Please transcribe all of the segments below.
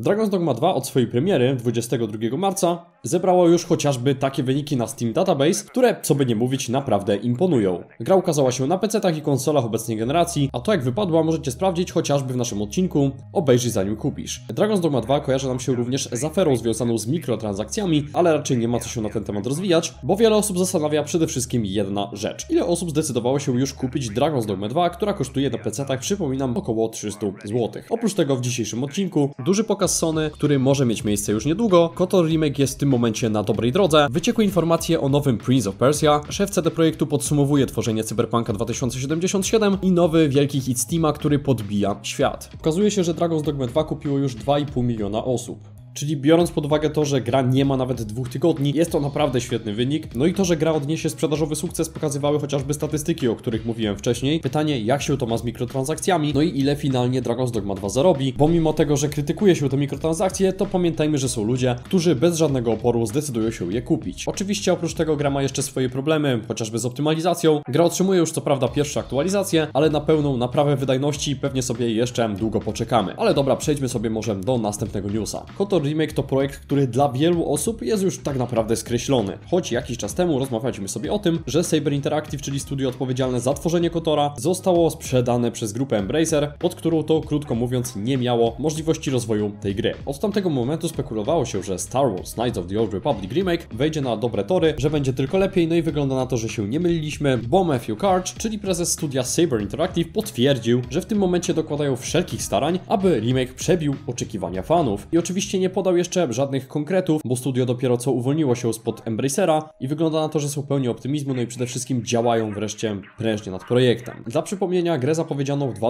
Dragon's Dogma 2 od swojej premiery 22 marca zebrało już chociażby takie wyniki na Steam Database, które, co by nie mówić, naprawdę imponują. Gra ukazała się na PC-tach i konsolach obecnej generacji, a to jak wypadła możecie sprawdzić chociażby w naszym odcinku Obejrzyj zanim kupisz. Dragon's Dogma 2 kojarzy nam się również z aferą związaną z mikrotransakcjami, ale raczej nie ma co się na ten temat rozwijać, bo wiele osób zastanawia przede wszystkim jedna rzecz. Ile osób zdecydowało się już kupić Dragon's Dogma 2, która kosztuje na PC-tach, przypominam, około 300 zł. Oprócz tego w dzisiejszym odcinku duży pokaz Sony, który może mieć miejsce już niedługo, KOTOR Remake jest w tym momencie na dobrej drodze, wyciekły informacje o nowym Prince of Persia, szef CD Projektu podsumowuje tworzenie Cyberpunka 2077 i nowy wielki hit Steama, który podbija świat. Okazuje się, że Dragon's Dogma 2 kupiło już 2,5 miliona osób. Czyli biorąc pod uwagę to, że gra nie ma nawet 2 tygodni, jest to naprawdę świetny wynik. No i to, że gra odniesie sprzedażowy sukces, pokazywały chociażby statystyki, o których mówiłem wcześniej. Pytanie, jak się to ma z mikrotransakcjami, no i ile finalnie Dragon's Dogma 2 zarobi, bo mimo tego, że krytykuje się te mikrotransakcje, to pamiętajmy, że są ludzie, którzy bez żadnego oporu zdecydują się je kupić. Oczywiście oprócz tego gra ma jeszcze swoje problemy, chociażby z optymalizacją. Gra otrzymuje już co prawda pierwsze aktualizacje, ale na pełną naprawę wydajności pewnie sobie jeszcze długo poczekamy. Ale dobra, przejdźmy sobie może do następnego newsa. KOTOR Remake to projekt, który dla wielu osób jest już tak naprawdę skreślony. Choć jakiś czas temu rozmawialiśmy sobie o tym, że Saber Interactive, czyli studio odpowiedzialne za tworzenie KOTORa, zostało sprzedane przez grupę Embracer, pod którą to, krótko mówiąc, nie miało możliwości rozwoju tej gry. Od tamtego momentu spekulowało się, że Star Wars Knights of the Old Republic Remake wejdzie na dobre tory, że będzie tylko lepiej, no i wygląda na to, że się nie myliliśmy, bo Matthew Karch, czyli prezes studia Saber Interactive, potwierdził, że w tym momencie dokładają wszelkich starań, aby remake przebił oczekiwania fanów. I oczywiście nie podał jeszcze żadnych konkretów, bo studio dopiero co uwolniło się spod Embracera i wygląda na to, że są pełni optymizmu, no i przede wszystkim działają wreszcie prężnie nad projektem. Dla przypomnienia, grę zapowiedziano w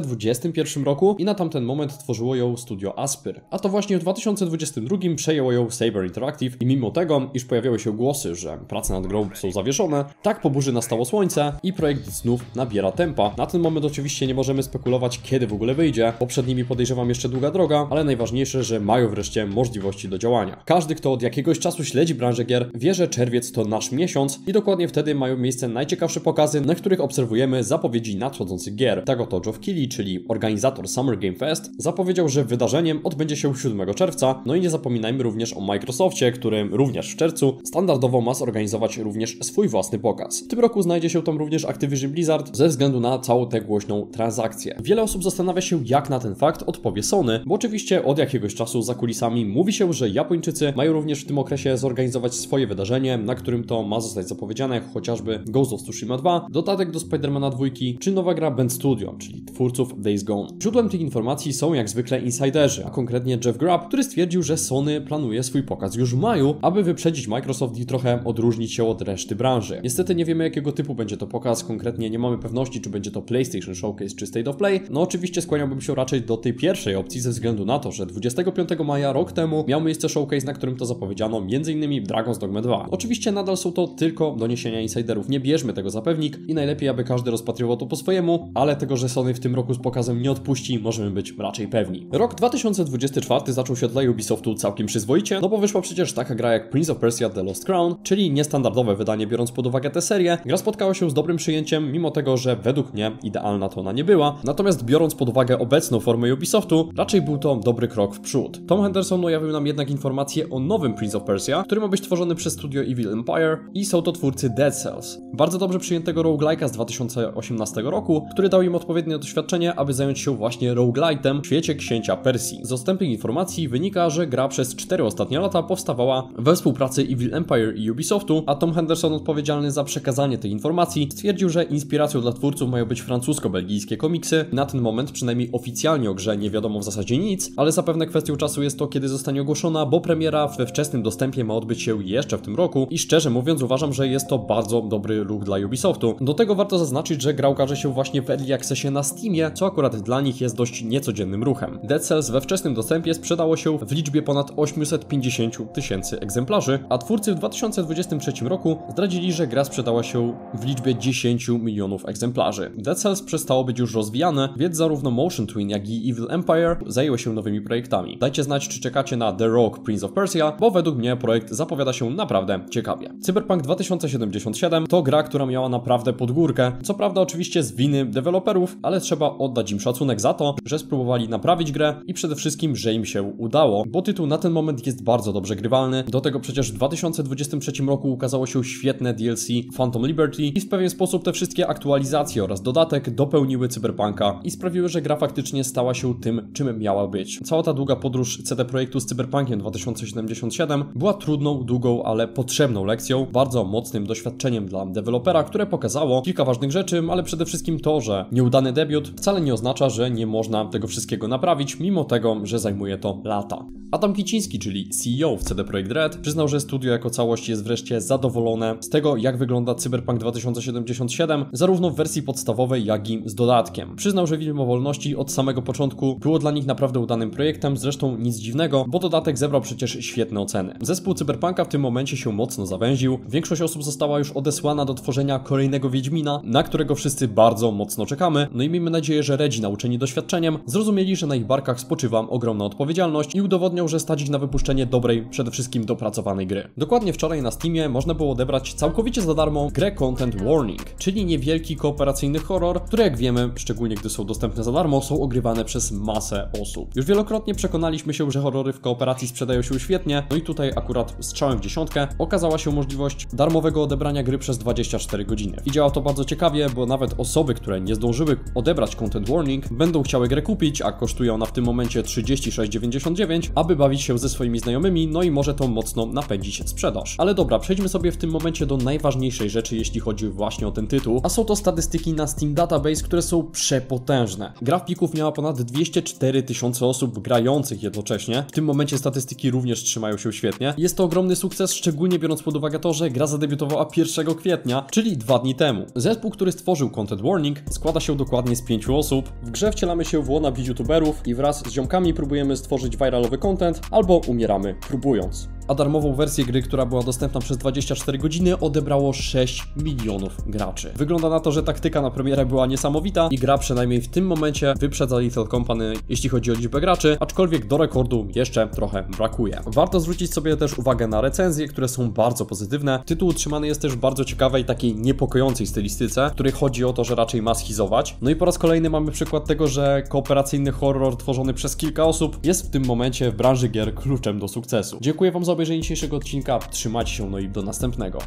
2021 roku i na tamten moment tworzyło ją studio Aspyr. A to właśnie w 2022 przejęło ją Saber Interactive i mimo tego, iż pojawiały się głosy, że prace nad grą są zawieszone, tak po burzy nastało słońce i projekt znów nabiera tempa. Na ten moment oczywiście nie możemy spekulować, kiedy w ogóle wyjdzie, bo przed nimi podejrzewam jeszcze długa droga, ale najważniejsze, że mają wreszcie możliwości do działania. Każdy, kto od jakiegoś czasu śledzi branżę gier, wie, że czerwiec to nasz miesiąc i dokładnie wtedy mają miejsce najciekawsze pokazy, na których obserwujemy zapowiedzi nadchodzących gier. Tak oto Geoff Keighley, czyli organizator Summer Game Fest, zapowiedział, że wydarzeniem odbędzie się 7 czerwca, no i nie zapominajmy również o Microsoftie, który również w czerwcu standardowo ma zorganizować również swój własny pokaz. W tym roku znajdzie się tam również Activision Blizzard ze względu na całą tę głośną transakcję. Wiele osób zastanawia się, jak na ten fakt odpowie Sony, bo oczywiście od jakiegoś czasu za kulisami mówi się, że Japończycy mają również w tym okresie zorganizować swoje wydarzenie, na którym to ma zostać zapowiedziane chociażby Ghost of Tsushima 2, dodatek do Spidermana 2, czy nowa gra Bend Studio, czyli twórców Days Gone. Źródłem tych informacji są jak zwykle insiderzy, a konkretnie Jeff Grubb, który stwierdził, że Sony planuje swój pokaz już w maju, aby wyprzedzić Microsoft i trochę odróżnić się od reszty branży. Niestety nie wiemy, jakiego typu będzie to pokaz, konkretnie nie mamy pewności, czy będzie to PlayStation Showcase czy State of Play. No oczywiście skłaniałbym się raczej do tej pierwszej opcji ze względu na to, że 25 maja rok temu miał miejsce showcase, na którym to zapowiedziano m.in. Dragon's Dogma 2. Oczywiście nadal są to tylko doniesienia insiderów, nie bierzmy tego za pewnik i najlepiej, aby każdy rozpatrywał to po swojemu, ale tego, że Sony w tym roku z pokazem nie odpuści, możemy być raczej pewni. Rok 2024 zaczął się dla Ubisoftu całkiem przyzwoicie, no bo wyszła przecież taka gra jak Prince of Persia The Lost Crown, czyli niestandardowe wydanie biorąc pod uwagę tę serię. Gra spotkała się z dobrym przyjęciem, mimo tego, że według mnie idealna to ona nie była, natomiast biorąc pod uwagę obecną formę Ubisoftu, raczej był to dobry krok w przód. Tom Henderson ujawnił nam jednak informacje o nowym Prince of Persia, który ma być tworzony przez studio Evil Empire i są to twórcy Dead Cells. Bardzo dobrze przyjętego roguelike'a z 2018 roku, który dał im odpowiednie doświadczenie, aby zająć się właśnie roguelite'em w świecie księcia Persji. Z dostępnych informacji wynika, że gra przez 4 ostatnie lata powstawała we współpracy Evil Empire i Ubisoftu, a Tom Henderson, odpowiedzialny za przekazanie tej informacji, stwierdził, że inspiracją dla twórców mają być francusko-belgijskie komiksy. Na ten moment przynajmniej oficjalnie o grze nie wiadomo w zasadzie nic, ale zapewne kwestią czasu jest to, kiedy zostanie ogłoszona, bo premiera we wczesnym dostępie ma odbyć się jeszcze w tym roku i szczerze mówiąc uważam, że jest to bardzo dobry ruch dla Ubisoftu. Do tego warto zaznaczyć, że gra ukaże się właśnie w Early Accessie na Steamie, co akurat dla nich jest dość niecodziennym ruchem. Dead Cells we wczesnym dostępie sprzedało się w liczbie ponad 850 000 egzemplarzy, a twórcy w 2023 roku zdradzili, że gra sprzedała się w liczbie 10 milionów egzemplarzy. Dead Cells przestało być już rozwijane, więc zarówno Motion Twin, jak i Evil Empire zajęły się nowymi projektami. Dajcie znać, czy czekacie na The Rogue Prince of Persia, bo według mnie projekt zapowiada się naprawdę ciekawie. Cyberpunk 2077 to gra, która miała naprawdę podgórkę, co prawda oczywiście z winy deweloperów, ale trzeba oddać im szacunek za to, że spróbowali naprawić grę i przede wszystkim, że im się udało, bo tytuł na ten moment jest bardzo dobrze grywalny. Do tego przecież w 2023 roku ukazało się świetne DLC Phantom Liberty i w pewien sposób te wszystkie aktualizacje oraz dodatek dopełniły Cyberpunka i sprawiły, że gra faktycznie stała się tym, czym miała być. Cała ta długa podróż CD Projektu z Cyberpunkiem 2077 była trudną, długą, ale potrzebną lekcją, bardzo mocnym doświadczeniem dla dewelopera, które pokazało kilka ważnych rzeczy, ale przede wszystkim to, że nieudany debiut wcale nie oznacza, że nie można tego wszystkiego naprawić, mimo tego, że zajmuje to lata. Adam Kiciński, czyli CEO w CD Projekt Red, przyznał, że studio jako całość jest wreszcie zadowolone z tego, jak wygląda Cyberpunk 2077, zarówno w wersji podstawowej, jak i z dodatkiem. Przyznał, że Widmo Wolności od samego początku było dla nich naprawdę udanym projektem, zresztą nic dziwnego, bo dodatek zebrał przecież świetne oceny. Zespół Cyberpunka w tym momencie się mocno zawęził, większość osób została już odesłana do tworzenia kolejnego Wiedźmina, na którego wszyscy bardzo mocno czekamy, no i miejmy nadzieję, że Redzi, nauczeni doświadczeniem, zrozumieli, że na ich barkach spoczywa ogromna odpowiedzialność i udowodnią, że stać ich na wypuszczenie dobrej, przede wszystkim dopracowanej gry. Dokładnie wczoraj na Steamie można było odebrać całkowicie za darmo grę Content Warning, czyli niewielki kooperacyjny horror, który jak wiemy, szczególnie gdy są dostępne za darmo, są ogrywane przez masę osób. Już wielokrotnie przekonaliśmy się, że horrory w kooperacji sprzedają się świetnie, no i tutaj akurat strzałem w dziesiątkę okazała się możliwość darmowego odebrania gry przez 24 godziny. I działa to bardzo ciekawie, bo nawet osoby, które nie zdążyły odebrać Content Warning, będą chciały grę kupić, a kosztuje ona w tym momencie 36,99, aby bawić się ze swoimi znajomymi, no i może to mocno napędzić sprzedaż. Ale dobra, przejdźmy sobie w tym momencie do najważniejszej rzeczy, jeśli chodzi właśnie o ten tytuł, a są to statystyki na Steam Database, które są przepotężne. Gra w pików miała ponad 204 tysiące osób grających jednocześnie. W tym momencie statystyki również trzymają się świetnie. Jest to ogromny sukces, szczególnie biorąc pod uwagę to, że gra zadebiutowała 1 kwietnia, czyli 2 dni temu. Zespół, który stworzył Content Warning, składa się dokładnie z 5 osób. W grze wcielamy się w wannabe youtuberów i wraz z ziomkami próbujemy stworzyć viralowy content, albo umieramy próbując. A darmową wersję gry, która była dostępna przez 24 godziny, odebrało 6 milionów graczy. Wygląda na to, że taktyka na premierę była niesamowita i gra przynajmniej w tym momencie wyprzedza Little Company, jeśli chodzi o liczbę graczy, aczkolwiek do rekordu jeszcze trochę brakuje. Warto zwrócić sobie też uwagę na recenzje, które są bardzo pozytywne. Tytuł utrzymany jest też w bardzo ciekawej, takiej niepokojącej stylistyce, w której chodzi o to, że raczej ma schizować. No i po raz kolejny mamy przykład tego, że kooperacyjny horror tworzony przez kilka osób jest w tym momencie w branży gier kluczem do sukcesu. Dziękuję Wam za obejrzenie dzisiejszego odcinka, trzymajcie się, no i do następnego.